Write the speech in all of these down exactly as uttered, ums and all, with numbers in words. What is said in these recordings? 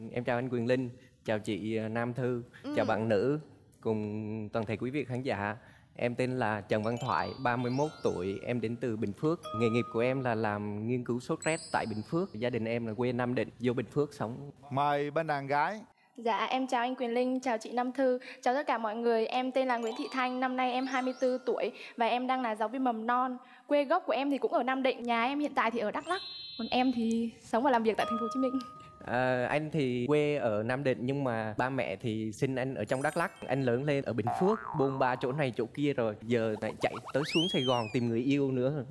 Em chào anh Quyền Linh, chào chị Nam Thư, ừ. chào bạn nữ cùng toàn thể quý vị khán giả. Em tên là Trần Văn Thoại, ba mươi mốt tuổi, em đến từ Bình Phước. Nghề nghiệp của em là làm nghiên cứu sốt rét tại Bình Phước. Gia đình em là quê Nam Định, vô Bình Phước sống. Mời bên đàn gái. Dạ, em chào anh Quyền Linh, chào chị Nam Thư, chào tất cả mọi người. Em tên là Nguyễn Thị Thanh, năm nay em hai mươi tư tuổi và em đang là giáo viên mầm non. Quê gốc của em thì cũng ở Nam Định, nhà em hiện tại thì ở Đắk Lắk. Còn em thì sống và làm việc tại thành phố Hồ Chí Minh. À, anh thì quê ở Nam Định nhưng mà ba mẹ thì sinh anh ở trong Đắk Lắk. Anh lớn lên ở Bình Phước, bôn ba chỗ này chỗ kia rồi giờ lại chạy tới xuống Sài Gòn tìm người yêu nữa.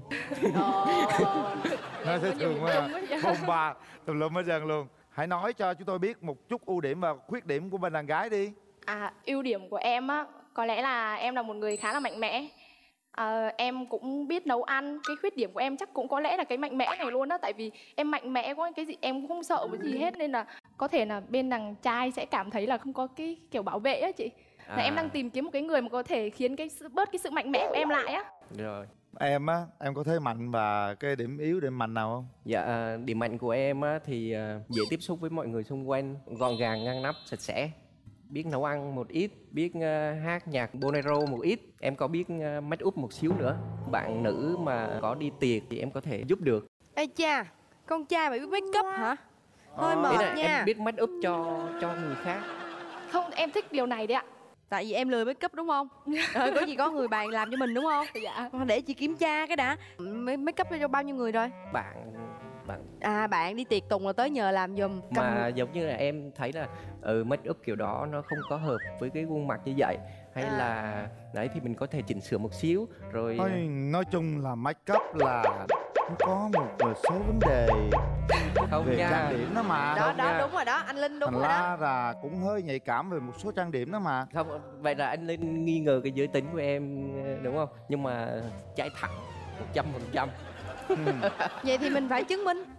Nói thế thường quá, bôn ba tùm lum hết trơn luôn. Hãy nói cho chúng tôi biết một chút ưu điểm và khuyết điểm của bên đàn gái đi. À, ưu điểm của em á, có lẽ là em là một người khá là mạnh mẽ. À, em cũng biết nấu ăn. Cái khuyết điểm của em chắc cũng có lẽ là cái mạnh mẽ này luôn đó. Tại vì em mạnh mẽ quá, cái gì em cũng không sợ cái gì hết. Nên là có thể là bên đàn trai sẽ cảm thấy là không có cái kiểu bảo vệ á chị. Là à. Em đang tìm kiếm một cái người mà có thể khiến cái sự, bớt cái sự mạnh mẽ của em lại á. Rồi. Em á, em có thế mạnh và cái điểm yếu, điểm mạnh nào không? Dạ, điểm mạnh của em á thì dễ tiếp xúc với mọi người xung quanh, gọn gàng, ngăn nắp, sạch sẽ. Biết nấu ăn một ít, biết uh, hát nhạc bolero một ít. Em có biết uh, make up một xíu nữa. Bạn nữ mà có đi tiệc thì em có thể giúp được. Ê cha, con trai mà biết make up hả? Hơi ờ, mệt là nha. Em biết make up cho cho người khác. Không, em thích điều này đấy ạ. Tại vì em lười make up đúng không? Rồi có gì có người bạn làm cho mình đúng không? Dạ. Để chị kiểm tra cái đã. Make up cho bao nhiêu người rồi? Bạn bạn À, bạn đi tiệc tùng là tới nhờ làm giùm. Mà Cầm... giống như là em thấy là ừ, make up kiểu đó nó không có hợp với cái khuôn mặt như vậy. Hay à. là đấy thì mình có thể chỉnh sửa một xíu rồi. Nói, nói chung là make up là có một số vấn đề không về nha. trang điểm đó mà. Đó không đó nha. Đúng rồi đó, anh Linh đúng Thành rồi ra đó. là cũng hơi nhạy cảm về một số trang điểm đó mà. Không, vậy là anh Linh nghi ngờ cái giới tính của em đúng không? Nhưng mà trái thẳng một trăm phần trăm. Vậy thì mình phải chứng minh.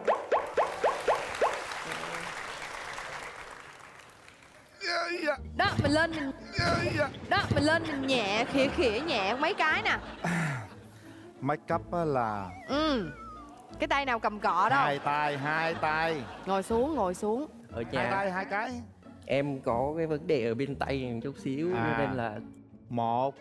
Đó, mình lên mình Đó, mình lên mình nhẹ, khỉa khỉa nhẹ mấy cái nè. Make up là Ừ. Cái tay nào cầm cọ đâu. Hai tay, hai tay. Ngồi xuống, ngồi xuống. Ở nhà hai tay, hai cái. Em có cái vấn đề ở bên tay một chút xíu à. Nên là một,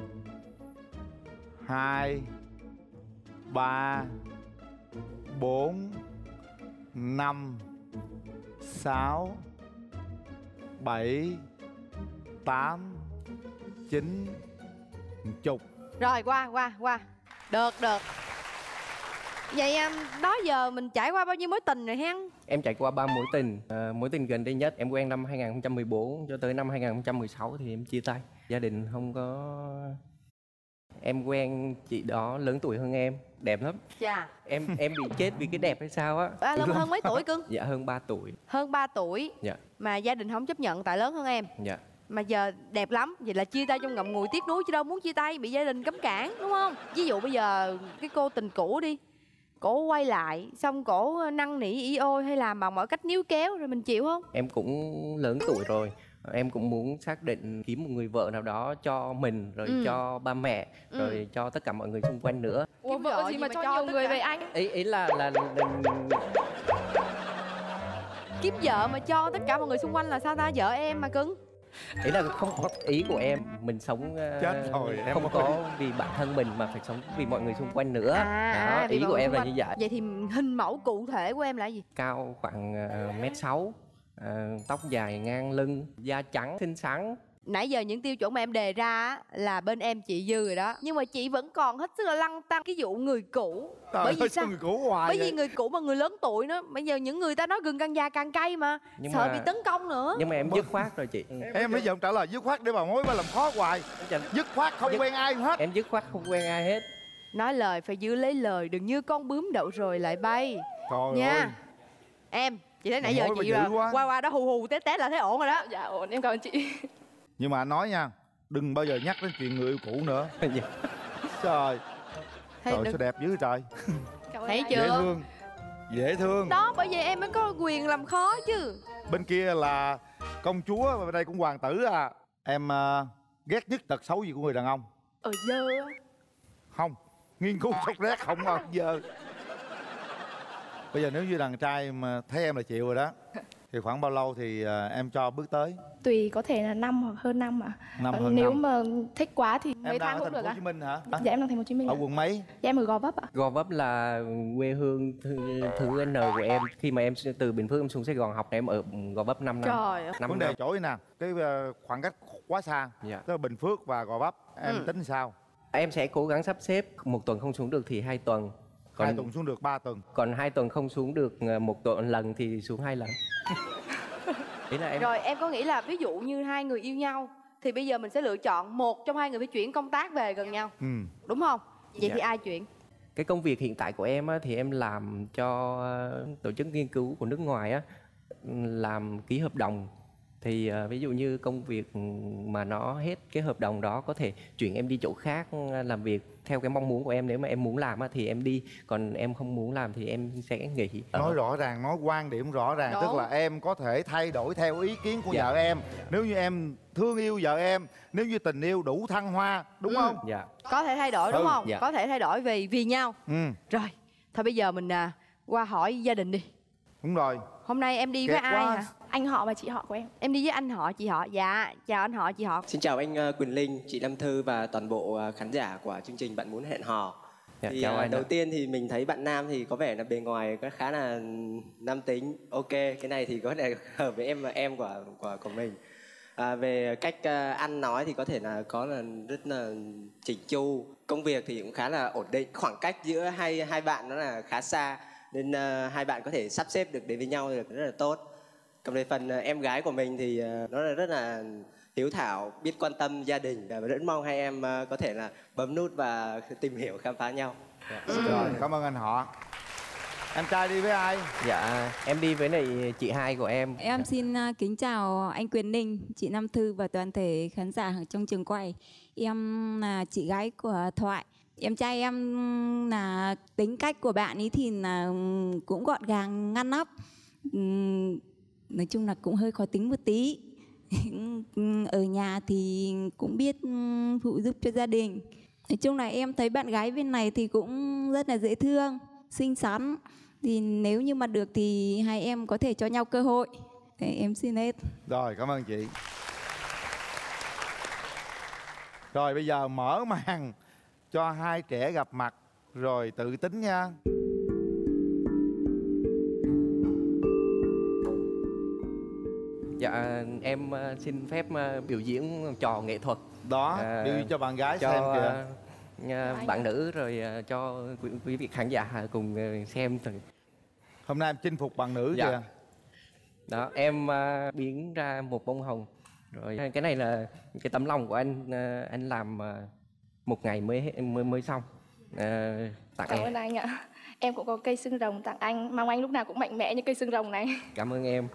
hai, ba, bốn, năm, sáu, bảy, tám, chín, chục. Rồi qua qua qua. Được được. Vậy đó giờ mình trải qua bao nhiêu mối tình rồi hen? Em trải qua ba mối tình. à, Mối tình gần đây nhất em quen năm hai không một bốn cho tới năm hai không một sáu thì em chia tay. Gia đình không có. Em quen chị đó lớn tuổi hơn em, đẹp lắm. Dạ. Em em bị chết vì cái đẹp hay sao á. À, lớn hơn mấy tuổi cưng? Dạ hơn ba tuổi. Hơn ba tuổi. Dạ. Mà gia đình không chấp nhận tại lớn hơn em. Dạ. Mà giờ đẹp lắm, vậy là chia tay trong ngậm ngùi tiếc nuối chứ đâu muốn chia tay, bị gia đình cấm cản đúng không? Ví dụ bây giờ cái cô tình cũ đi, cổ quay lại xong cổ năn nỉ y ôi hay làm bằng mọi cách níu kéo rồi mình chịu không? Em cũng lớn tuổi rồi, em cũng muốn xác định kiếm một người vợ nào đó cho mình rồi ừ. cho ba mẹ ừ. rồi cho tất cả mọi người xung quanh nữa. Ủa, vợ gì mà, mà cho, cho nhiều người cả... về anh? Ý ý là là, là... kiếm vợ mà cho tất cả mọi người xung quanh là sao ta? Vợ em mà cưng. Ý là không có ý của em, mình sống chết rồi em không có vì bản thân mình mà phải sống vì mọi người xung quanh nữa. À, đó, ý của em là quanh. Như vậy. Vậy thì hình mẫu cụ thể của em là gì? Cao khoảng uh, mét sáu, uh, tóc dài ngang lưng, da trắng xinh xắn. Nãy giờ những tiêu chuẩn mà em đề ra là bên em chị dư rồi đó. Nhưng mà chị vẫn còn hết sức là lăn tăn cái vụ người cũ. Trời bởi vì sao? Người cũ hoài bởi vậy? vì người cũ mà người lớn tuổi nữa. Bây giờ những người ta nói gừng càng già càng cay mà. Nhưng sợ mà... bị tấn công nữa. Nhưng mà em dứt khoát rồi chị. Em, em bây giờ trả lời dứt khoát để bà mối bà làm khó hoài. Dứt khoát không dứt... quen ai hết. Em dứt khoát không quen ai hết. Nói lời phải giữ lấy lời, đừng như con bướm đậu rồi lại bay. Trời nha ơi. Em, chị thấy nãy giờ chị là qua qua đó hù hù té té là thấy ổn rồi đó. Dạ ổn, em cảm ơn chị. Nhưng mà nói nha, đừng bao giờ nhắc đến chuyện người yêu cũ nữa. Trời, trời sao đẹp dữ trời. Thấy chưa? Dễ thương, dễ thương. Đó, bởi vì em mới có quyền làm khó chứ. Bên kia là công chúa và bên đây cũng hoàng tử à. Em uh, ghét nhất tật xấu gì của người đàn ông? Ờ dơ á. Không, nghiên cứu sốt rét không à, dơ. Bây giờ nếu như đàn trai mà thấy em là chịu rồi đó Thì khoảng bao lâu thì uh, em cho bước tới? Tùy, có thể là năm hoặc hơn năm ạ. Năm Ờ, hơn nếu năm. mà thích quá thì Em mấy đang tháng ở cũng thành được phố Hồ ạ. Chí Minh hả? Dạ em đang thành phố Hồ Chí Minh Ở ạ. quận mấy? Dạ em ở Gò Vấp ạ. Gò Vấp là quê hương thứ, thứ N của em. Khi mà em từ Bình Phước em xuống Sài Gòn học thì em ở Gò Vấp năm năm. Trời ơi. năm Vấn đề năm. chỗ này nè, cái uh, khoảng cách quá xa. Dạ. Tức là Bình Phước và Gò Vấp. Em Ừ. tính sao? Em sẽ cố gắng sắp xếp một tuần không xuống được thì hai tuần. Còn Hai tuần xuống được ba tuần. còn hai tuần không xuống được một tuần lần thì xuống hai lần. Ý là em Rồi em có nghĩ là ví dụ như hai người yêu nhau thì bây giờ mình sẽ lựa chọn một trong hai người phải chuyển công tác về gần nhau, Ừ. đúng không? Vậy Dạ. thì ai chuyển? cái công việc hiện tại của em á, thì em làm cho ờ, tổ chức nghiên cứu của nước ngoài á, làm ký hợp đồng. Thì ờ, ví dụ như công việc mà nó hết cái hợp đồng đó có thể chuyển em đi chỗ khác ờ, làm việc theo cái mong muốn của em. Nếu mà em muốn làm á, thì em đi, còn em không muốn làm thì em sẽ nghỉ. Ờ, Nói rõ ràng, nói quan điểm rõ ràng. Đúng. Tức là em có thể thay đổi theo ý kiến của Dạ. vợ em. Nếu như em thương yêu vợ em, nếu như tình yêu đủ thăng hoa, đúng Ừ. không? Dạ. Có thể thay đổi đúng Ừ. không? Dạ. Có thể thay đổi vì vì nhau. Ừ, Rồi, thôi bây giờ mình à, qua hỏi gia đình đi. đúng rồi. Hôm nay em đi với Kẹt ai quá. hả? Anh họ và chị họ của em. Em đi với anh họ, chị họ. Dạ, chào anh họ, chị họ. Xin chào anh ờ, Quỳnh Linh, chị Lâm Thư và toàn bộ ờ, khán giả của chương trình Bạn Muốn Hẹn Hò. Dạ, Thì chào ờ, anh đầu ạ. tiên thì mình thấy bạn nam thì có vẻ là bề ngoài có khá là nam tính. Ok, cái này thì có thể hợp với em và em của của của mình. À, về cách ờ, ăn nói thì có thể là có là rất là chỉnh chu. Công việc thì cũng khá là ổn định. Khoảng cách giữa hai hai bạn nó là khá xa, nên ờ, hai bạn có thể sắp xếp được đến với nhau thì rất là tốt. Còn về phần ờ, em gái của mình thì ờ, nó là rất là hiếu thảo, biết quan tâm gia đình, và rất mong hai em ờ, có thể là bấm nút và tìm hiểu khám phá nhau. Rồi, cảm ơn anh họ. Em trai đi với ai? Dạ, em đi với lại chị hai của em. Em xin uh, kính chào anh Quyền Ninh, chị Nam Thư và toàn thể khán giả ở trong trường quay. Em là chị gái của Thoại. Em trai em là tính cách của bạn ấy thì là cũng gọn gàng, ngăn nắp. Ừm, Nói chung là cũng hơi khó tính một tí. Ở nhà thì cũng biết ừm, phụ giúp cho gia đình. Nói chung là em thấy bạn gái bên này thì cũng rất là dễ thương, xinh xắn. Thì nếu như mà được thì hai em có thể cho nhau cơ hội. Để em xin hết. Rồi, cảm ơn chị. Rồi, bây giờ mở màn cho hai trẻ gặp mặt rồi tự tính nha. Dạ, em ờ, xin phép ờ, biểu diễn trò nghệ thuật Đó, À, đi cho bạn gái cho xem kìa. ờ, ờ, Anh bạn ạ. nữ, rồi ờ, cho quý, quý vị khán giả cùng ờ, xem thử. Hôm nay em chinh phục bạn nữ Dạ. kìa. Đó, em ờ, biến ra một bông hồng. Rồi cái này là cái tấm lòng của anh, ờ, anh làm ờ, một ngày mới hết- mới mới xong. Ờ, tặng Cảm em. ơn anh ạ. Em cũng có cây xương rồng tặng anh. Mong anh lúc nào cũng mạnh mẽ như cây xương rồng này. Cảm ơn em.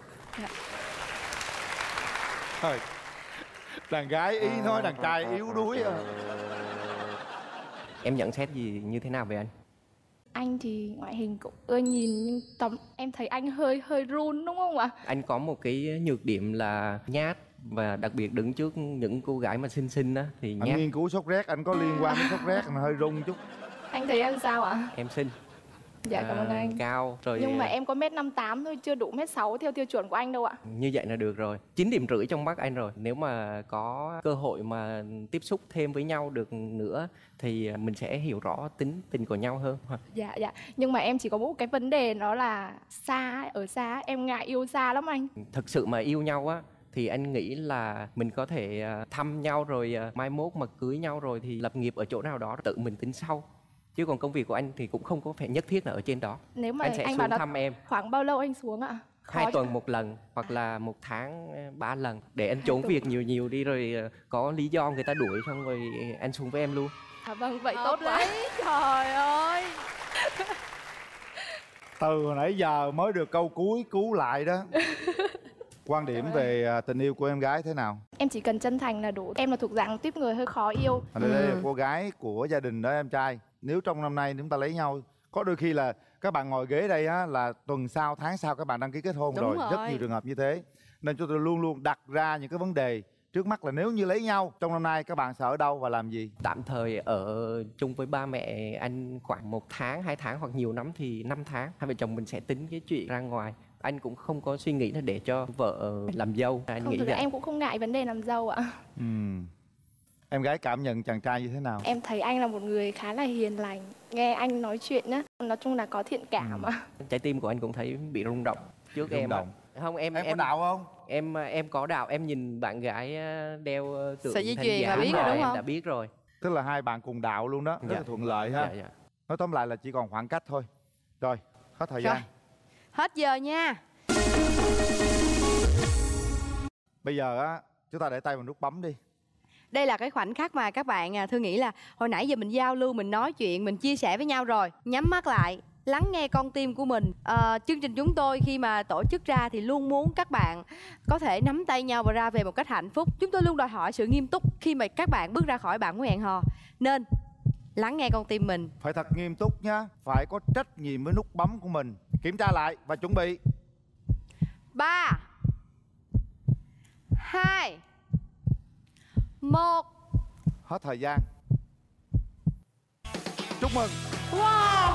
Thôi, đàn gái ý nói đàn trai yếu đuối à. Em nhận xét gì như thế nào về anh? Anh thì ngoại hình cũng ưa nhìn, nhưng tầm em thấy anh hơi hơi run đúng không ạ? Anh có một cái nhược điểm là nhát, và đặc biệt đứng trước những cô gái mà xinh xinh á thì Anh nhát. nghiên cứu sốt rét, anh có liên quan đến sốt rét, anh hơi run chút. Anh thấy em sao ạ? Em xinh. Dạ cảm ơn à, anh. Cao rồi. Nhưng mà à, em có mét năm tám thôi, chưa đủ mét sáu theo tiêu chuẩn của anh đâu ạ. Như vậy là được rồi. Chín điểm rưỡi trong mắt anh rồi. Nếu mà có cơ hội mà tiếp xúc thêm với nhau được nữa thì mình sẽ hiểu rõ tính tình của nhau hơn. Dạ dạ. Nhưng mà em chỉ có một cái vấn đề, đó là xa, ở xa em ngại yêu xa lắm anh. Thực sự mà yêu nhau á thì anh nghĩ là mình có thể à, thăm nhau rồi à, mai mốt mà cưới nhau rồi thì lập nghiệp ở chỗ nào đó tự mình tính sau. Chứ còn công việc của anh thì cũng không có phải nhất thiết là ở trên đó. Nếu mà Anh sẽ anh xuống bảo là thăm em khoảng bao lâu anh xuống ạ? hai Khó tuần chứ. một lần, hoặc là một tháng à, ba lần, để anh trốn việc nhiều nhiều đi, rồi à, có lý do người ta đuổi xong rồi anh xuống với em luôn. À vâng, vậy Hợp tốt quá. lý. Trời ơi. Từ hồi nãy giờ mới được câu cuối cứu lại đó. Quan điểm về à, tình yêu của em gái thế nào? Em chỉ cần chân thành là đủ. Em là thuộc dạng tiếp người hơi khó yêu. Ở đây, đây là cô gái của gia đình đó em trai. Nếu trong năm nay chúng ta lấy nhau, có đôi khi là các bạn ngồi ghế đây á, là tuần sau, tháng sau các bạn đăng ký kết hôn Đúng rồi. rồi. Rất nhiều trường hợp như thế. Nên chúng tôi luôn luôn đặt ra những cái vấn đề trước mắt là nếu như lấy nhau trong năm nay các bạn sẽ ở đâu và làm gì? Tạm thời ở chung với ba mẹ anh khoảng một tháng, hai tháng, hoặc nhiều lắm thì năm tháng. Hai vợ chồng mình sẽ tính cái chuyện ra ngoài anh cũng không có suy nghĩ là để cho vợ làm dâu. Anh Không, nghĩ thực ra vậy. em cũng không ngại vấn đề làm dâu ạ. Ừ. Em gái cảm nhận chàng trai như thế nào? Em thấy anh là một người khá là hiền lành. Nghe anh nói chuyện á, nói chung là có thiện cảm ạ. Trái tim của anh cũng thấy bị rung động trước Rung em. ạ. động. Không em Em, em có đạo không? em em có đạo. Em nhìn bạn gái đeo tượng Sợi dây thanh chuyền là giá biết mà rồi, đúng em không? đã biết rồi. Tức là hai bạn cùng đạo luôn đó, rất Dạ. là thuận lợi ha. Dạ, dạ. Nói tóm lại là chỉ còn khoảng cách thôi. Rồi, hết thời Rồi. gian. Hết giờ nha. Bây giờ á, chúng ta để tay vào nút bấm đi. Đây là cái khoảnh khắc mà các bạn à, Thư nghĩ là hồi nãy giờ mình giao lưu, mình nói chuyện, mình chia sẻ với nhau rồi. Nhắm mắt lại, lắng nghe con tim của mình. À, chương trình chúng tôi khi mà tổ chức ra thì luôn muốn các bạn có thể nắm tay nhau và ra về một cách hạnh phúc. Chúng tôi luôn đòi hỏi sự nghiêm túc khi mà các bạn bước ra khỏi bạn muốn hẹn hò. Nên lắng nghe con tim mình. Phải thật nghiêm túc nhá. Phải có trách nhiệm với nút bấm của mình. Kiểm tra lại và chuẩn bị. Ba, hai, một. Hết thời gian. Chúc mừng. Wow.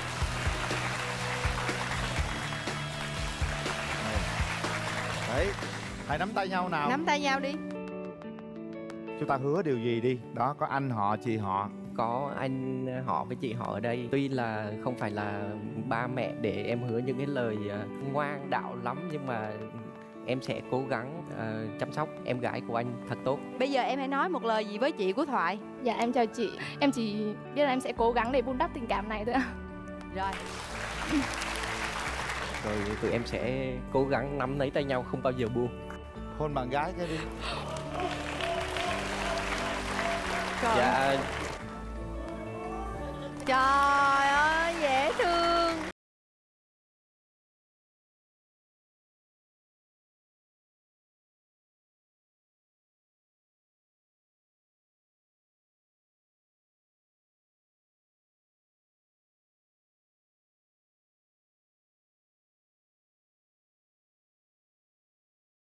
Đấy, hãy nắm tay nhau nào. Nắm tay nhau đi. Chúng ta hứa điều gì đi. Đó, có anh họ, chị họ. Có anh họ với chị họ ở đây. Tuy là không phải là ba mẹ để em hứa những cái lời à, ngoan đạo lắm, nhưng mà em sẽ cố gắng à, chăm sóc em gái của anh thật tốt. Bây giờ em hãy nói một lời gì với chị của Thoại. Dạ em chào chị. Em chỉ biết là em sẽ cố gắng để vun đắp tình cảm này thôi ạ. Rồi. Rồi tụi em sẽ cố gắng nắm lấy tay nhau, không bao giờ buông. Hôn bạn gái cái đi. Trời, Dạ Trời